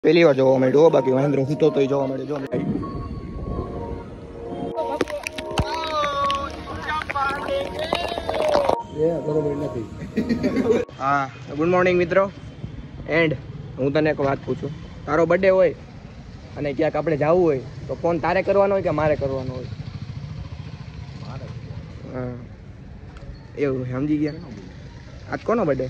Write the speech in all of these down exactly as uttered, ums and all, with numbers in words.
પહેલી વાર જોવા મળ્યો, બાકી મહેન્દ્ર હું તો જોવા મળે જો હા. ગુડ મોર્નિંગ મિત્રો. એન્ડ હું તને એક વાત પૂછું, તારો બર્થડે હોય અને ક્યાંક આપણે જવું હોય તો ફોન તારે કરવાનો હોય કે મારે કરવાનો હોય? હા એવું સમજી ગયા. આજ કોનો બર્થડે?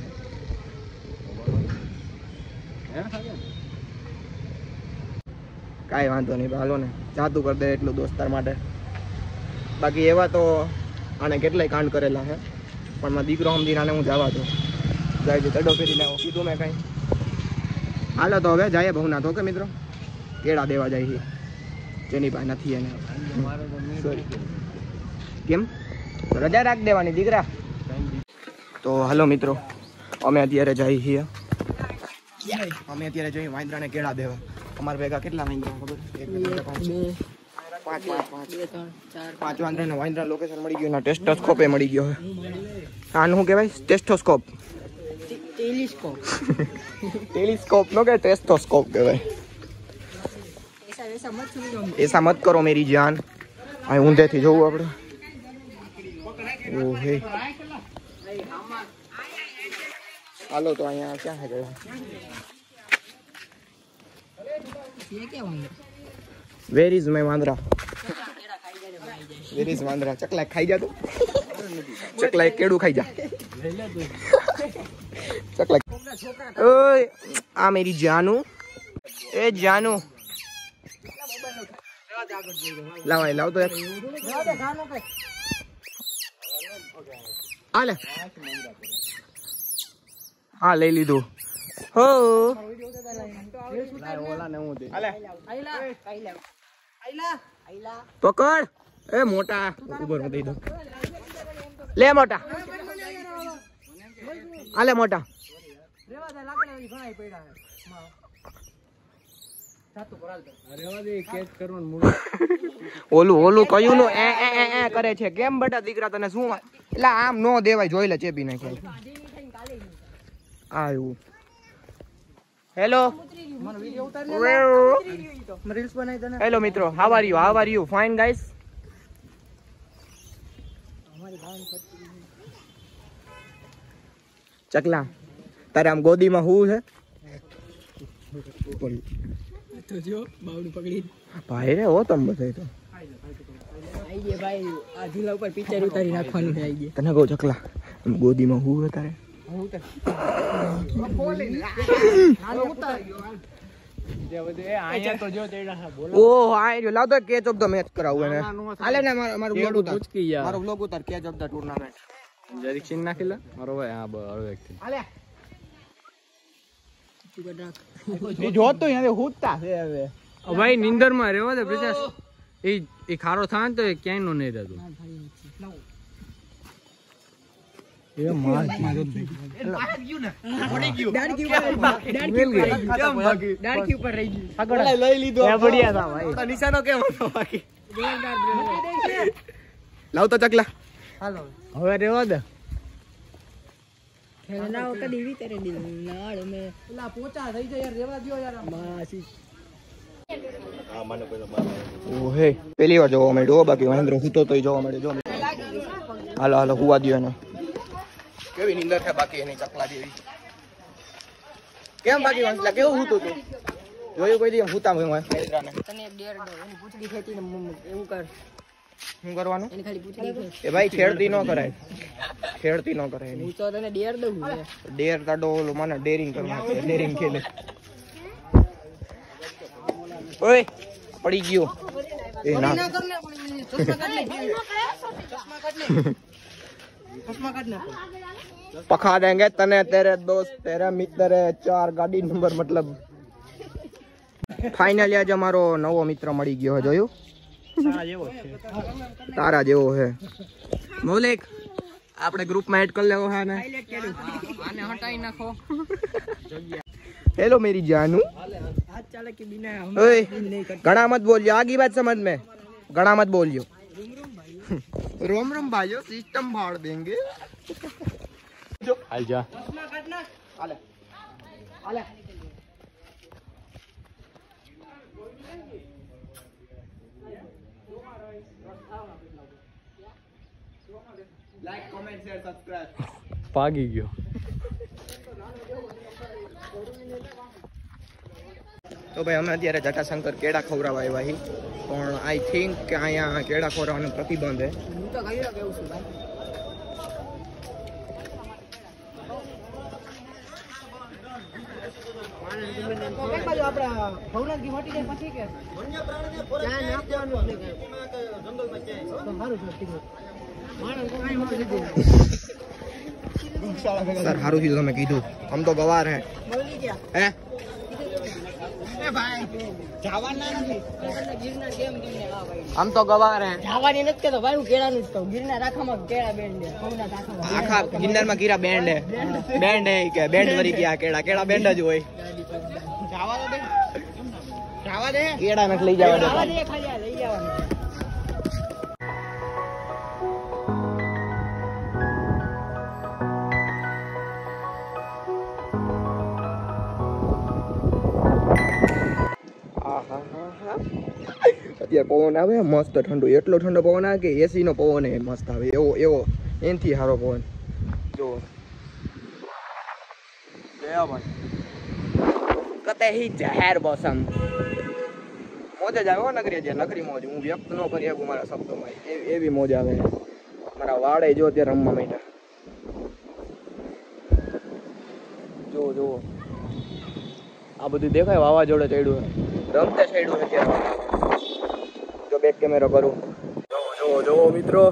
કાંઈ વાંધો નહીં, હાલો ને જાતું કરી દે એટલું દોસ્તાર માટે. બાકી એવા તો આને કેટલાય કાંડ કરેલા છે, પણ મારા દીકરો સમજીને આને હું જવા દઉં. જાય છે ચડો ફેરીને કીધું મેં કાંઈ. હાલો તો હવે જાય ભવનાથ. ઓકે મિત્રો, કેળા દેવા જાય છે જેની પાસે નથી એને. સોરી કેમ રજા રાખ દેવાની દીકરા. તો હાલો મિત્રો, અમે અત્યારે જઈએ છીએ અમે અત્યારે જઈએ વાંદરાને કેળા દેવા. અમારા ભેગા કેટલા વાંદરા ખબર? પાંચ પાંચ વાંદરા વાંદરા લોકેશન મળી ગયું. ટેસ્ટોસ્કોપ એ મળી ગયો. આનું શું કહેવાય? ટેસ્ટોસ્કોપ. ટેલિસ્કોપ. ટેલિસ્કોપ નો કે ટેસ્ટોસ્કોપ કહેવાય. એસા મત કરો મેરી જાન. આ ઊંધેથી જોવું આપણે. ઓ હે હાલો તો અહીંયા ક્યાં છે ગયો? વેર ઇઝ માય વાંદરા? વેર ઇઝ વાંદરા? ચકલા ખાઈ જા તું. ચકલા એક કેડું ખાઈ જા. ચકલા ઓય આ મેરી જાનુ. એ જાનુ લાવ લાવ તો એક આલે. હા લઈ લીધું. હો પકડ. એ મોટા ઉપર દઈ દો. લે મોટા. આલે મોટા. ઓલું ઓલું કયું નું એ એ કરે છે કેમ બેટા દીકરા? તને શું એટલે આમ નો દેવાય, જોઈ લે ચેપી નાખે. આયું હેલો હેલો મિત્રો, how are you? How are you? Fine guys. ચકલા તારે આમ ગોદીમાં હું છે? ભાઈ રે હો તમ બધાય તો તને કહું ચકલા ગોદીમાં હું તારે કેચ ઓફ ધ મેચ કરાવું. હાલે ને મારું બ્લોગ ઉતાર, મારું બ્લોગ ઉતાર. કેચ ઓફ ધ ટુર્નામેન્ટ જરીક ચીન નાખીલા મારો ભાઈ. હા બરાબર. હાલે જોત તો યાર હુંતા છે હવે ભાઈ. નીંદર માં રહેવા દે પ્રજાસ. એ એ ખારો થાય ને તો એ ક્યાંય નો નહીં રહેતું. એ માર મારો ભાઈ પડી ગયો. ડાડકી ઉપર ડાડકી ઉપર રહી ગયું. આગળ લઈ લીધો. એ બઢિયા થા ભાઈ. તો નિશાનો કેમ હતો બાકી? લાવ તો ચકલા. હાલો હવે રહેવા દે. ખેલાવ કદી વિતરે દી નાળ મે પેલા પોચા થઈ જાય યાર. રહેવા દયો યાર. માસી આ મને કોઈ માર. ઓ હે પહેલી વાર જોવા મળ્યો, બાકી મહેન્દ્ર હું તો જોવા મળ્યો જો. હાલો હાલો હુવા દયો એને. કેવી નીંદર છે બાકી એની ચકલા જેવી? કેમ બાકી વાંસલા કેવું હૂતું તું? જોયું કોઈ દી હૂતા મેં મહેન્દ્રને? તને ડેર દો એની પૂછડી ખેતી ને એવું કર. શું કરવાનું? એની ખાલી પૂછડી ખેત. એ ભાઈ ખેડતી ન કરાય, ખેડતી ન કરાય. હું તો તને ડેર દઉં. ડેર તાડો ઓલો મને ડેરિંગ કરવા છે. ડેરિંગ ખેલે. ઓય પડી ગયો. એ ના पखा देंगे तने तेरे दोस्त तेरे मित्र चार गाड़ी नंबर मतलब फाइनली आज हमारो नवो मित्र मળી ગયો હે. જોયું? તારા જેવો છે. તારા જેવો હે. મૌલિક આપણે ગ્રુપ માં એડ કરી લેવો હે ને. આને હટાઈ નાખો. हेलो मेरी जानू. हाथ चाले के बिना हम नहीं करते. गणा मत बोलियो, आगे बात समझ में. गणा मत बोलियो. रोम रोम भाइयों, सिस्टम फाड़ देंगे. हाल जा. हाले हाले લાઈક કોમેન્ટ શેર સબસ્ક્રાઇબ ભાગી ગયો તો ભાઈ અમે અત્યારે જટાશંકર કેળા ખવડાવવા આવ્યા છીએ પણ આઈ થિંક કે અહીંયા કેળા ખવડાવવાનો પ્રતિબંધ છે હું તો કહી કેવું છું ભાઈ એક બાજુ આપડા ભવનાથજી મટી જાય પછી કે વન્ય પ્રાણીને ત્યાં નાખ દેવાનું છે જંગલમાં ક્યાંય તો સારું છે માણસ કોઈ મત દીધી સર સારું કીધું તમે કીધું આમ તો ગવાર હે મળી ગયા હે એ ભાઈ જવાના નથી ગિરનાર કેમ તમને આ ભાઈ આમ તો ગવાર હે જવાની નથી કેતો ભાઈ હું કેળાનું જ કહું ગિરનાર રાખવામાં કેળા બેન્ડ દે ભવનાથ રાખવામાં આખા ગિરનારમાં કીરા બેન્ડ હે બેન્ડ હે કે બેન્ડ વરી ગયા કેળા કેળા બેન્ડ જ હોય જાવા દે જાવા દે કેળા નખ લઈ જવા દે જાવા દે ખાલી લઈ જવાનું અત્યારે પવન આવે મસ્ત ઠંડુ એટલો ઠંડો પવન આવે કે એસી નો પવન એ મસ્ત આવે એવો એવો એનથી સારો પવન જો કતે હી જાહેર મોસમ મોજ જ આવે નગરી છે નગરી મોજ હું વ્યક્ત ન કરી શકું મારા શબ્દોમાં એવી મોજ આવે મારા વાડે જો અત્યારે રમવા માંડ્યા જો જો આ બધું દેખાય વાવાઝોડે ચડ્યું રમતે ચડ્યું અત્યારે જો બેક કેમેરો કરું જો જો મિત્રો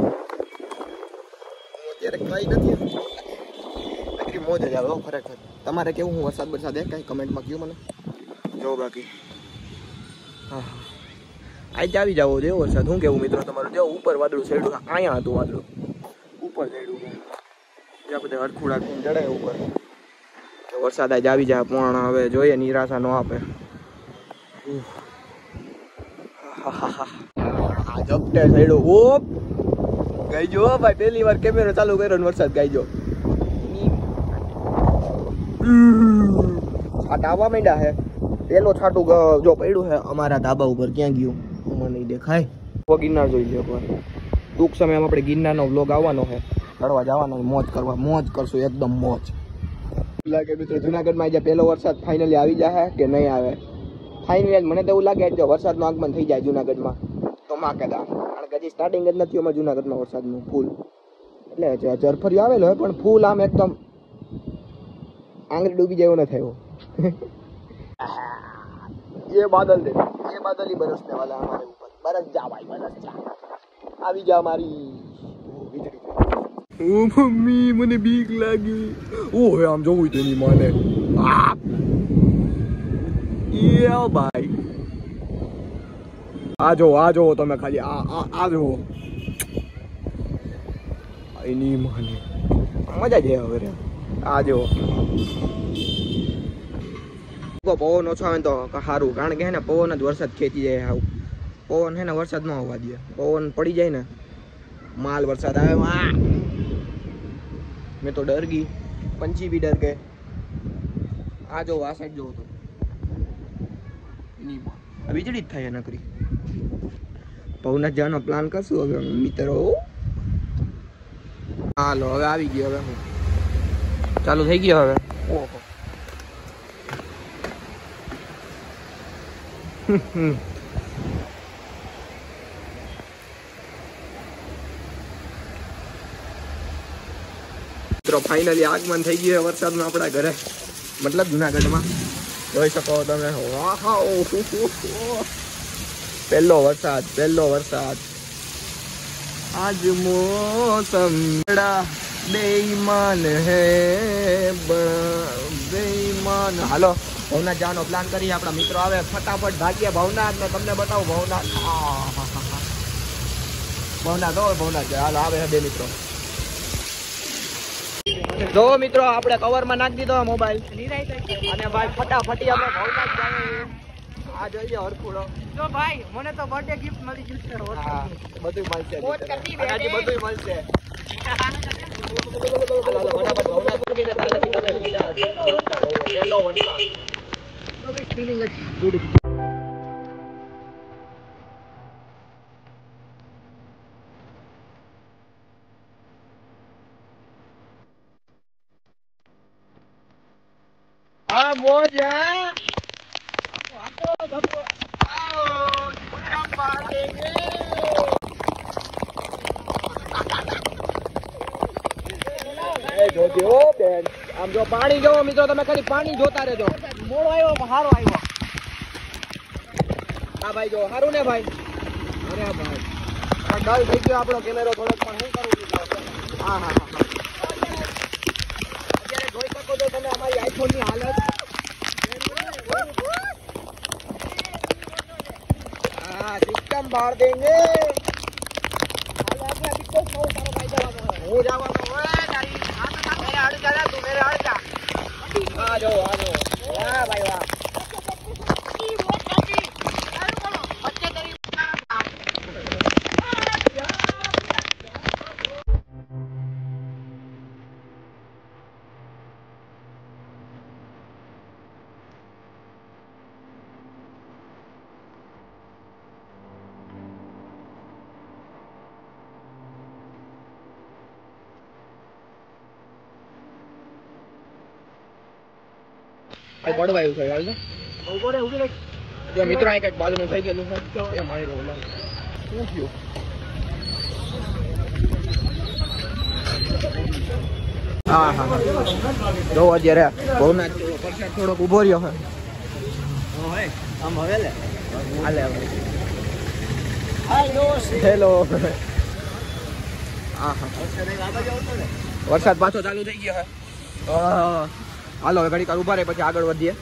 અત્યારે કઈ નથી નકરી મોજ જ આવે ખરેખર તમારે કેવું હું વરસાદ વરસાદ હે કઈ કમેન્ટમાં કહ્યું મને જો બાકી હા આજ આવી જાવ જો વરસાદ હું કેવું મિત્રો તમારું જો ઉપર વાદળું ચડ્યું અહીંયા હતું વાદળું ઉપર ચડ્યું જ્યાં બધા હરખુડા થઈને ચડે ઉપર વરસાદ આજ આવી જાય પણ હવે જોઈએ નિરાશા ન આપે આ ઝપટે સડ્યો ઓપ ગાઈજો ભાઈ પહેલી વાર કેમેરો ચાલુ કર્યો ને વરસાદ ગાઈજો છાટ આવવા માંડ્યા હે પેલો છાટું જો પડ્યું હે અમારા ધાબા ઉપર ક્યાં ગયું મને નહીં દેખાય ગિરનાર જોઈ લ્યો પર ટૂંક સમયમાં આપણે ગિરનારનો વ્લોગ આવવાનો છે ચડવા જવાનો મોજ કરવા મોજ કરશું એકદમ મોજ લાગે મિત્રો જુનાગઢમાં આજે પહેલો વરસાદ ફાઇનલી આવી જાય કે નહીં આવે ફાઇનલી મને તો એવું લાગે જો વરસાદનું આગમન થઈ જાય જુનાગઢમાં તો માકેદાર કારણ કે હજી સ્ટાર્ટિંગ જ નથી અમારે જુનાગઢમાં વરસાદનું ફૂલ એટલે જરફરી આવેલો હોય પણ ફૂલ આમ એકદમ આંગળી ડૂબી જાય એવું ન થયો ये बादल दे ये बादल ही बरसने वाला है हमारे ऊपर बरस जा भाई बरस जा આવી જા મારી ઓ મમ્મી મને બીક લાગી ઓહે આમ જોવું તો ની માને યે ભાઈ આ જો આ જો તમે ખાલી આ આ આ જો એની માને મજા જ આવે રે આ જો પવન ઓછો આવે તો સારું કારણ કે હે ને પવન જ વરસાદ ખેંચી જાય આવું પવન હે ને વરસાદ ન આવવા દે પવન પડી જાય ને માલ વરસાદ આવે મેં તો ડર ગઈ પંછી બી ડર ગए આ જો આ સાઈડ જોવો તો વીજળી જ થાય નકરી ભવનાથ જવાનો પ્લાન કરશું હવે મિત્રો હાલો હવે આવી ગયો હવે હું ચાલુ થઈ ગયો હવે ઓહો મિત્રો ફાઇનલી આગમન થઈ ગયું વરસાદનું આપણા ઘરે મતલબ જુનાગઢમાં જોઈ શકો તમે પહેલો વરસાદ પહેલો વરસાદ આજ મોસમ બડા બેઈમાન હે બેઈમાન હાલો ભવનાથ જવાનો પ્લાન કરીએ આપણા મિત્રો આવે ફટાફટ ભાગ્ય ભવનાથ ને તમને બતાવું ભવનાથ ભવનાથ હો ભવનાથ હાલો આવે બે મિત્રો જો મિત્રો આપણે કવરમાં નાખી દીધો મોબાઈલ અને ભાઈ ફટાફટી અમે ભવનાથ જઈએ આ જોઈએ હરખુડો જો ભાઈ મને તો બર્થડે ગિફ્ટ મળી ગયું છે હા બધું મળશે આજે બધું મળશે ફીલિંગ ગુડ મોજા જોજો બેન આમ જો પાણી જોવો મિત્રો તમે ખાલી પાણી જોતા રહેજો મોડો આવ્યો સારો આવ્યો હા ભાઈ જો સારું ને ભાઈ અરે ભાઈ ડલ થઈ ગયો આપણો કેમેરો થોડોક પણ શું કરું હા હા હા અત્યારે જોઈ શકો છો તમે અમારી આઈફોન ની હાલત હા સિસ્ટમ બહાર દેંગે હું જવાનો હોય તારી મેરે હડ જા તું મેરે હડ જા આ જો આ જો વાહ ભાઈ વાહ આ પડવાયું છે હાલ ઉભો રે ઉભી રે જો મિત્રો આ કઈક બાજુનું થઈ ગયેલું છે એ મારી રોલા શું થયું હા હા જો અત્યારે ભવનાથ પરસાદ થોડોક ઉભો રહ્યો છે આમ હવે લે હાલે હેલો હેલો હા હા વરસાદ પાછો ચાલુ થઈ ગયો છે હાલો ઘડી કાર ઉભા રહે પછી આગળ વધીએ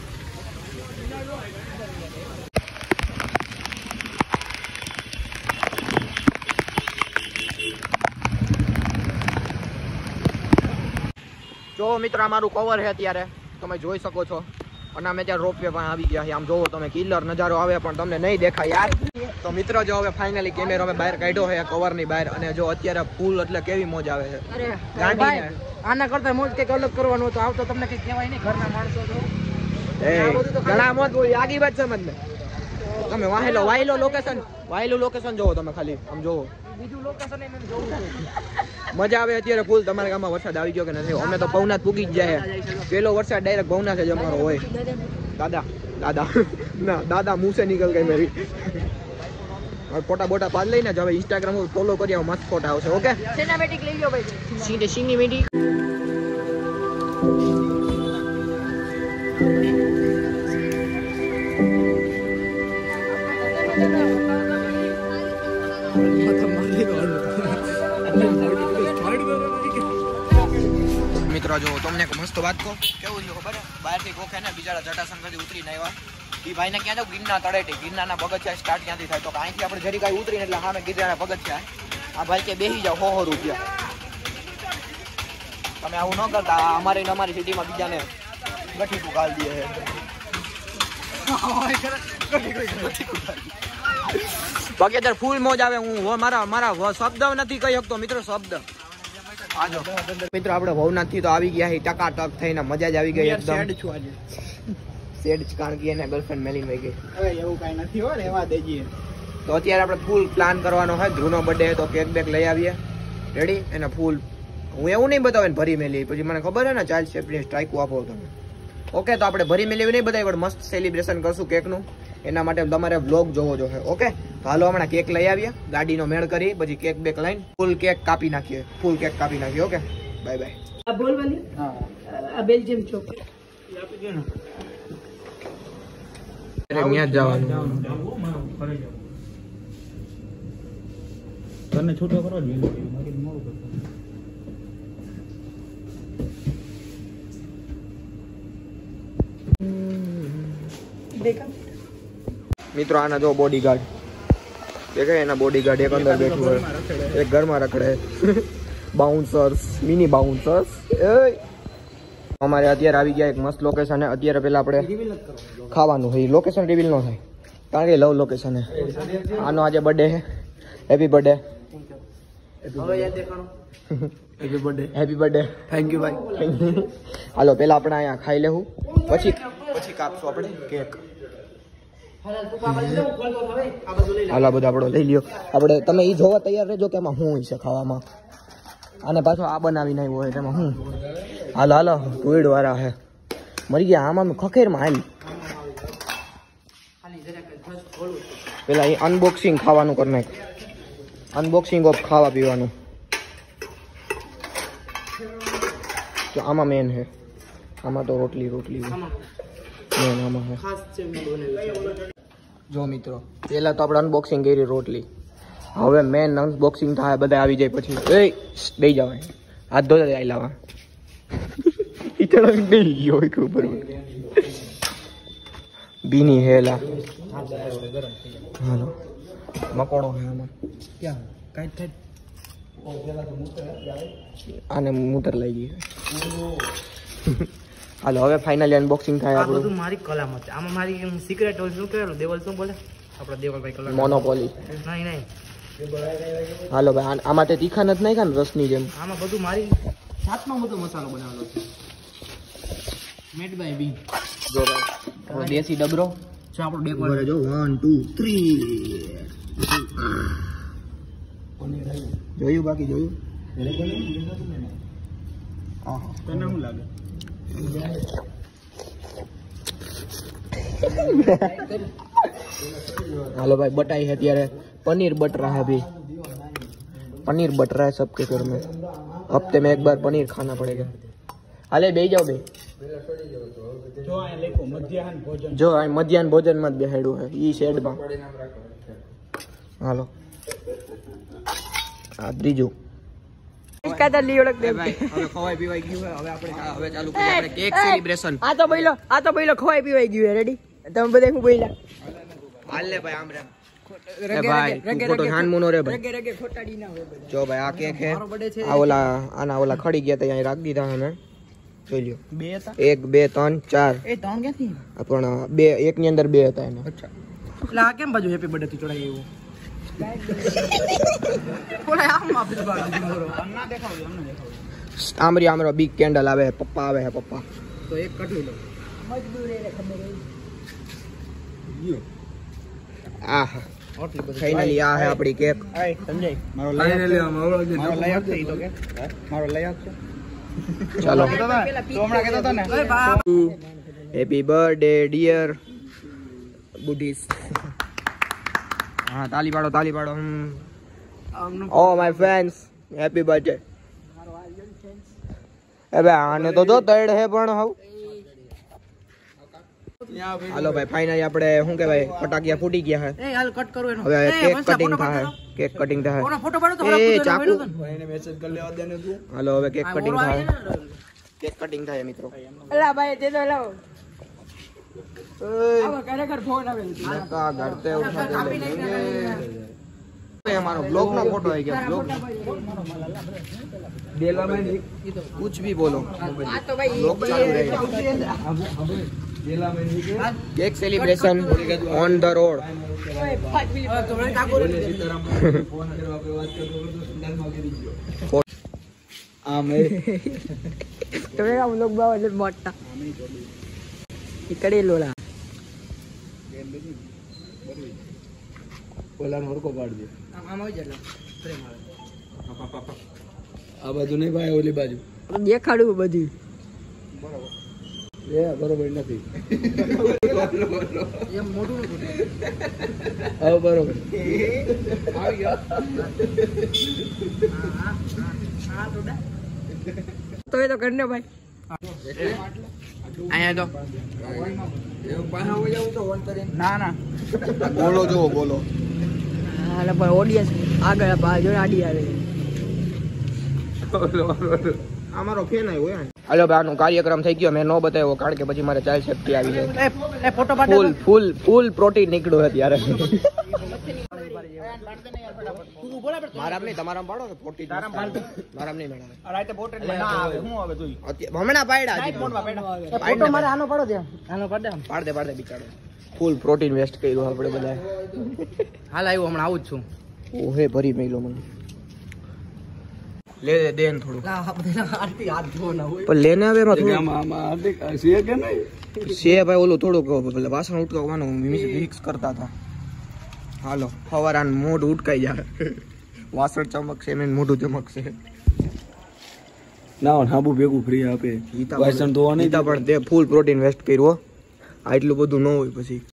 જો મિત્રો અમારું કવર છે અત્યારે તમે જોઈ શકો છો અને અમે ત્યાં રોપવે પણ આવી ગયા છે આમ જોવો તમે કિલર નજારો આવે પણ તમને નહીં દેખાય યાર તો મિત્રો જો હવે ફાઇનલી કેમેરો અમે બહાર કાઢ્યો છે કવર ની બહાર અને જો અત્યારે ફૂલ એટલે કેવી મોજ આવે છે આના કરતા મોજ કઈક અલગ કરવાનું તો આવતો તમને કઈ કહેવાય નહીં ઘરના માણસો તો ઘણા મોજ બોલી આગી વાત સમજ ને તમે વાહેલો વાહેલો લોકેશન વાહેલું લોકેશન જોવો તમે ખાલી આમ જોવો બીજું લોકેશન એમ જોવું મજા આવે અત્યારે ફૂલ તમારા ગામમાં વરસાદ આવી ગયો કે નથી અમે તો ભવનાથ પૂગી જ જાય પેલો વરસાદ ડાયરેક્ટ ભવનાથ જ અમારો હોય દાદા દાદા ના દાદા મુંહ સે નીકળ ગઈ મેરી ફોટા બોટા પાડ લઈને જ હવે ઇન્સ્ટાગ્રામ પર ફોલો કરી આવો મસ્ત ફોટા આવશે ઓકે સિનેમેટિક લઈ લ્યો ભાઈ સીને સિનેમેટિક મિત્રો જો તમને એક મસ્ત વાત કહું કેવું છે ખબર બહારથી ગોખે ને બિચારા જટાશંકરથી ઉતરીને આવ્યા એ ભાઈને ક્યાં જાવ ગિરનાર તળેટી ગિરનારના પગથિયા સ્ટાર્ટ ક્યાંથી થાય તો અહીંથી આપણે જરી કાંઈ ઉતરીને એટલે સામે ગિરનારના પગથિયા આ ભાઈ કે બેસી જાવ સો સો રૂપિયા તમે આવું ન કરતા અમારે અમારી સિટીમાં બીજાને ગઠી પુગાલ દે બાકી અત્યારે ફૂલ મોજ આવે હું મારા મારા શબ્દ નથી કહી શકતો મિત્રો શબ્દ આજો મિત્રો આપણે ભવનાથ થી તો આવી ગયા છે ટકાટક થઈને મજા જ આવી ગઈ એકદમ સેડ છું આજે સેડ કારણ કે એને ગર્લફ્રેન્ડ મેલીન વઈ ગઈ હવે એવું કાઈ નથી હો રહેવા દેજીએ તો અત્યારે આપણે ફૂલ પ્લાન કરવાનો છે ધ્રુવનો બર્થડે તો કેક બેક લઈ આવીએ રેડી એને ફૂલ હું એવું નહીં બતાવે ભરી મેલી પછી મને ખબર છે ને ચાઇલ્ડ સેફટી સ્ટ્રાઇક આપો તમે ઓકે તો આપણે ભરી મેલી નહીં બતાવી પણ મસ્ત સેલિબ્રેશન કરશું કેકનું એના માટે તમારે વ્લોગ જોવો જોઈએ ઓકે તો હાલો હમણાં કેક લઈ આવીએ ગાડીનો મેળ કરી પછી કેક બેક લઈને ફૂલ કેક કાપી નાખીએ ફૂલ કેક કાપી નાખીએ ઓકે બાય બાય આ બોલ વાલી હા આ બેલ્જિયમ ચોકલેટ આપી દે ને અરે ન્યા જવાનું તને છૂટો કરો જ મારી મોડું કરતો મિત્રો આના જો બોડીગાર્ડ દેખાય એના બોડીગાર્ડ એક અંદર બેઠું હોય એક ઘરમાં રખડે બાઉન્સર્સ મિની બાઉન્સર્સ અમારે અત્યારે આવી ગયા એક મસ્ત લોકેશન અત્યારે પેલા આપણે ખાવાનું હોય લોકેશન રિવીલ ન થાય કારણ કે લવ લોકેશન હે આનો આજે બર્થડે છે happy birthday happy birthday happy birthday thank you ભાઈ હાલો પેલા આપણે અહીંયા ખાઈ લેવું પછી પછી કાપશું આપણે કેક હાલા બધા આપણો લઈ લ્યો આપણે તમે એ જોવા તૈયાર રહેજો કે એમાં શું છે ખાવામાં અને પાછો આ બનાવી નહીં હોય તેમાં હું હાલો હાલો ભીડ વાળા હે મરી ગયા આમાં ખખેરમાં હાલ પેલા એ અનબોક્સિંગ ખાવાનું કરી નાખ અનબોક્સિંગ ઓફ ખાવા પીવાનું તો આમાં મેન હે આમાં તો રોટલી રોટલી મેન આમાં હે જો મિત્રો પેલા તો આપણે અનબોક્સિંગ કરી રોટલી હવે મેન અનબોક્સિંગ થાય બધા આવી જાય પછી એ દઈ જાવ હાથ ધોતા આવી લાવા ઇતડા દઈ ગયો ઉપર બીની હેલા હાલો મકોડો હે આમાં ક્યાં કાઈ થાય આને મૂતર લઈ ગઈ હાલો હવે ફાઇનલી અનબોક્સિંગ થાય આ બધું મારી કલામત છે આમાં મારી સિક્રેટ હોય શું કહેવાનું દેવલ શું બોલે આપણો દેવલભાઈ કલર મોનોપોલી નહીં નહીં હાલો ભાઈ આમાં તે તીખા નથી નાખ્યા ને રસની જેમ આમાં બધું મારી સાતમાં બધો મસાલો બનાવેલો છે મેડ બાય બી જો ભાઈ દેશી ડબરો જો આપણો ડેકોર જો વન ટુ થ્રી જોયું બાકી જોયું તને શું લાગે हेलो भाई बटाई है त्यारे पनीर बट रहा है अभी पनीर बट रहा है सबके घर में हफ्ते में एक बार पनीर खाना पड़ेगा हाले बे जाओ बे जो आ मध्याह्न भोजन मत बेहाड़ू है ई शेड में हालो आ त्रीजो કાતા લી ઓળખ દે ભાઈ હવે ખવાઈ પીવાઈ ગયું છે હવે આપણે હવે ચાલુ કરીએ આપણે કેક સેલિબ્રેશન આ તો બોલો આ તો બોલો ખવાઈ પીવાઈ ગયું રેડી તમે બધા હું બોલ્યા હાલ લે ભાઈ આમ રે એ ભાઈ ફોટો હાન મુનો રે ભાઈ રગે રગે ખોટાડી ના હોય બધા જો ભાઈ આ કેક હે આ ઓલા આના ઓલા ખડી ગયા તો અહીં રાખ દીધા અમે જોઈ લ્યો બે હતા એક બે ત્રણ ચાર એ ત્રણ ક્યાંથી પણ બે એક ની અંદર બે હતા એને અચ્છા એટલે આ કેમ બાજુ હેપી બર્થડે થી ચોડાય એવું ઓલા આમ આપી બાજુ મોરો ના દેખાવ અમને દેખાવ આમરી આમરો બિગ કેન્ડલ આવે પપ્પા આવે હે પપ્પા તો એક કટલી લો મજબૂર રે ખબર યો આ ફાઇનલી આ હે આપણી કેક આય સમજાય મારો ફાઇનલી મારો મારો લાયક છે ઈ તો કે મારો લાયક છે ચાલો તો હમણાં કહેતો તો ને ઓય બાપ હેપી બર્થડે ડિયર બુડીસ હા તાલી પાડો તાલી પાડો oh my friends happy birthday એ ભાઈ આને તો જો તડ હે પણ હાવ હાલો ભાઈ ફાઇનલી આપણે શું કહેવાય ફટાકિયા ફૂટી ગયા હે એ હાલ કટ કરો એનો હવે કેક કટિંગ થાય કેક કટિંગ થાય ઓનો ફોટો પાડો તો એ ચાકુ એને મેસેજ કરી લેવા દે ને તું હાલો હવે કેક કટિંગ થાય કેક કટિંગ થાય મિત્રો અલા ભાઈ દે દો લાવો આવા ખરેખર ફોન આવે નકા ઘરતે ઉઠાતે લેંગે ये हमारा ब्लॉग ना फोटो है क्या ब्लॉग डेला में कुछ भी बोलो આ તો ભાઈ ब्लॉग चालू रहेगा डेला में cake celebration on the road પાંચ મિનિટ તો મને કાકો फोन करवा पे बात कर तो सुंदर मागे दीजिए आ मैं તો એ આમ લોક બાવ એટલે મોટા इकडे लोला ઓલા નોરકો પાડ દે આમ આવી જાય ફ્રેમ આવે આ બાજુ નહીં ભાઈ ઓલી બાજુ દેખાડું બધું એ બરોબર નથી એમ મોટું નથી હા બરોબર આવી ગયો હા તો દા તો એ તો કરને ભાઈ આયા તો ના ના બોલો જો બોલો હાલે પણ ઓડિયન્સ આગળ બાજુ આડી આવે અમારો ફેન આવ્યો હે હાલો ભાઈ આનો કાર્યક્રમ થઈ ગયો મેં નો બતાવ્યો કારણ કે પછી મારે ચાઇલ્ડ સેફ્ટી આવી જાય એ એ ફોટો પાડો ફૂલ ફૂલ ફૂલ પ્રોટીન નીકળ્યો છે ત્યારે મારામ નહીં તમારામ પાડો ને પ્રોટીન મારામ નહીં મેળવે રાતે બોટેલ ના આવે હું આવે જોઈ હમણાં પાડ્યા હજી. ફોનમાં પેડા ફોટો મારે આનો પાડો દે હાલો પાડ દે પાડ દે પાડ દે બિચારો ફૂલ પ્રોટીન વેસ્ટ કર્યું આપણે બધા હાલ આવ્યો હમણાં આવું જ છું ઓહે ભરી મેલો મને લે દે દેન થોડું આ બધા આરતી હાથ ધો ના હોય પણ લેને આવે એમાં થોડું આમાં હાર્દિક છે કે નહીં સે ભાઈ ઓલું થોડુંક પેલા વાસણ ઉટકાવવાનું મિક્સ કરતા હતા હાલો ફવારાન મોઢ ઉટકાઈ જાય વાસણ ચમકશે ને મોઢું ચમકશે ના હાબુ ભેગું ફ્રી આપે વાસણ ધોવા નહીં પણ તે ફૂલ પ્રોટીન વેસ્ટ કર્યો આટલું બધું ન હોય પછી